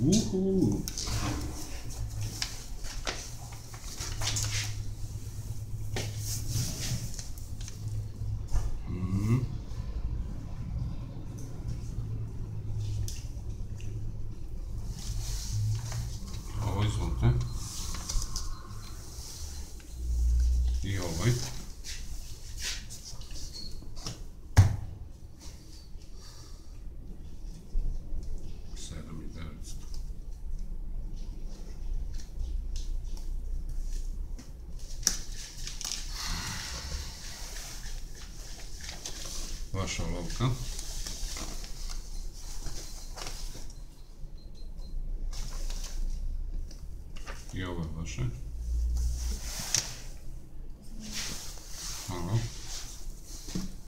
Uhu. Ovo izvolite. I ovaj. Vaša olovka. I ovo je vaše. Hvala.